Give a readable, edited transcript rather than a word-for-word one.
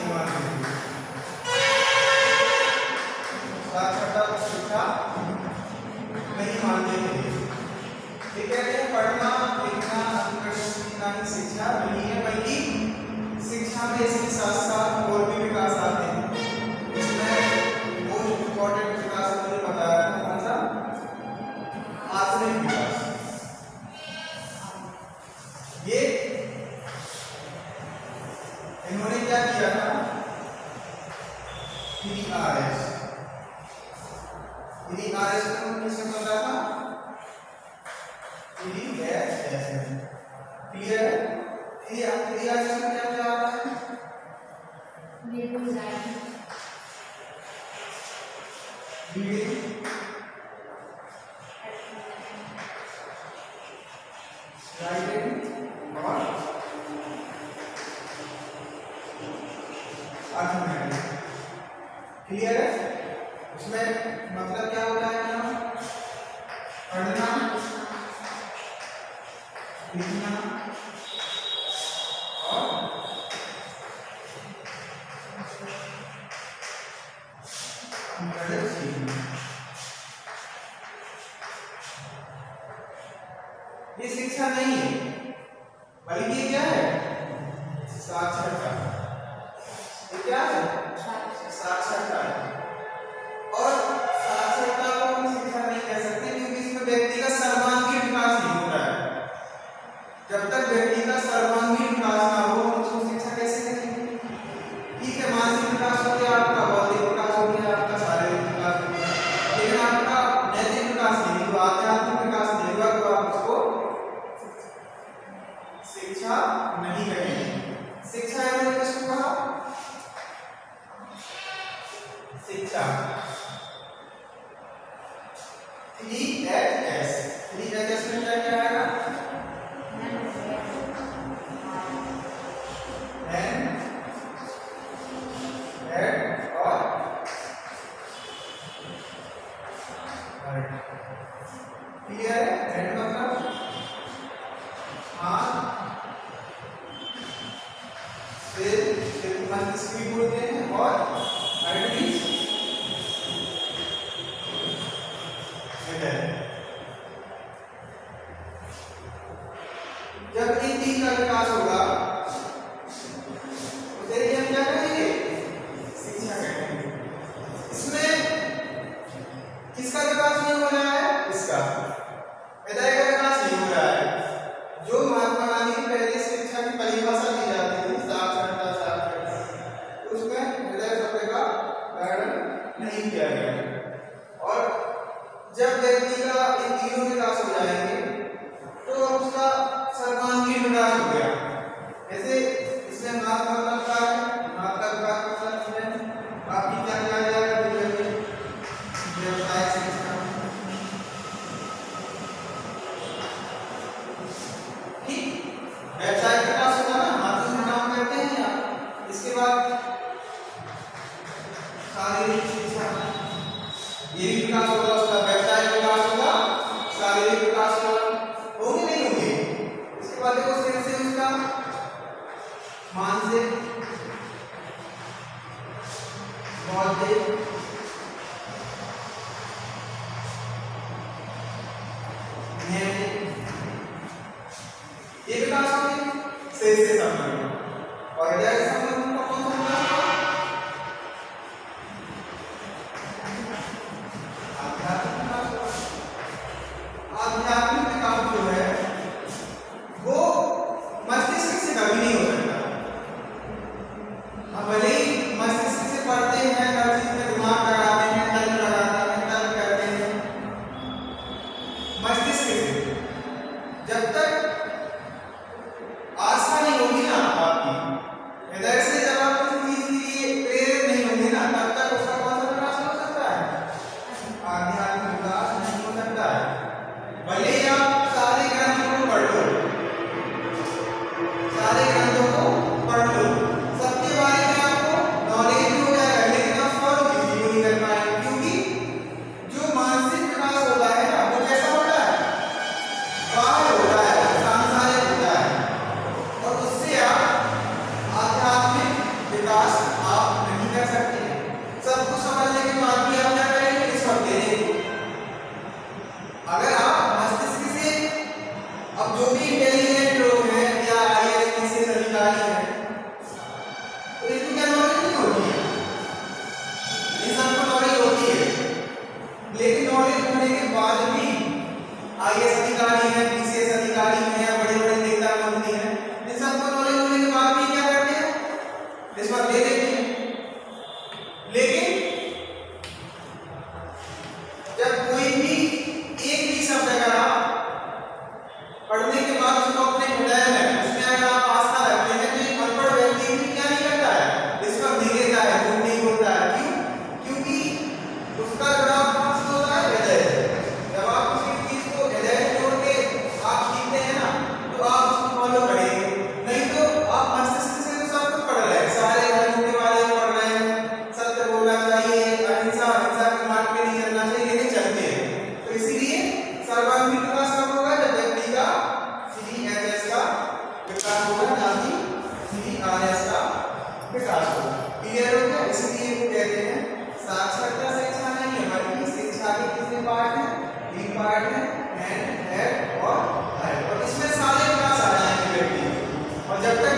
नहीं मानते, साक्षरता को शिक्षा नहीं मानते थे। ये कहते हैं पढ़ना लिखना अंक सीखना ही शिक्षा नहीं है, बल्कि शिक्षा में इसके साथ साथ और भी विकास आते हैं। इसमें मोस्ट इम्पोर्टेंट विकास मुझे बताया था कौन सा, आत्मिक विकास। ये इन्होंने क्या किया था, 3Rs, 3Rs को किसने बताया था, क्लियर है। 3Rs में क्या क्या आता है, रीडिंग, राइटिंग और अर्थमेटिक। क्लियर है। उसमें मतलब क्या होता है ना, पढ़ना लिखना और सीखना। ये शिक्षा नहीं है, बल्कि ये क्या है, साक्षरता। ये क्या है, साक्षरता है। और साक्षरता को हम शिक्षा नहीं कह सकते, क्योंकि इसमें व्यक्ति का सर्वांगीण विकास नहीं होता है। जब तक व्यक्ति का सर्वांगीण विकास ना हो तो उसको शिक्षा कैसे करेंगे। ठीक है, मानसिक विकास हो गया आपका, बौद्धिक विकास हो गया आपका, शारीरिक विकास हो गया, लेकिन आपका नैतिक विकास नहीं हुआ, आध्यात्मिक विकास नहीं हुआ, तो आप उसको शिक्षा नहीं कहेंगे। शिक्षा है मैंने किसको कहा, शिक्षा 3HS। 3HS में क्या क्या आएगा, क्लियर है। हेड मतलब हाथ, सिर मस्तिष्क भी बोलते हैं, और हेड मींस हेड। जब इन तीन का विकास होगा उसे हम क्या कहेंगे, शिक्षा कहेंगे। इसमें किसका विकास नहीं हो रहा है, इसका हृदय का विकास नहीं हो रहा है। जो महात्मा गांधी की पहले शिक्षा की परिभाषा दी जाती थी, साक्षरता साक्षरता, उसमें हृदय शब्द का वर्णन नहीं किया गया। और जब व्यक्ति का इन तीनों विकास हो जाएंगे तो उसका सर्वांगीण विकास हो गया। जैसे इसमें मात्रा मतलब क्या है, मात्रा विकास मतलब है आपकी क्या किया जाएगा, व्यवसाय शिक्षा। ठीक, व्यवसाय विकास होगा ना, हाथों से काम करते हैं आप। इसके बाद शारीरिक शिक्षा, ये भी विकास होगा, उसका व्यवसाय विकास होगा, शारीरिक विकास होगा, होंगे नहीं होंगे। इसके बाद देखो सिर से उसका मानसिक, बौद्धिक, ये विकास होंगे सिर से संबंधित। और हृदय से संबंधित कौन सा होगा, आध्यात्मिक विकास जो है वो मस्तिष्क से कभी नहीं हो सकता। हम भले ही मस्तिष्क से पढ़ते हैं, हर चीज में दिमाग विकास हो। क्लियर हो गया? इसलिए वो कहते हैं साक्षरता शिक्षा नहीं है बल्कि शिक्षा के कितने पार्ट हैं? 3 पार्ट हैं, हैंड, हेड और हार्ट। और इसमें सारे विकास आ जाएंगे व्यक्ति, और जब तक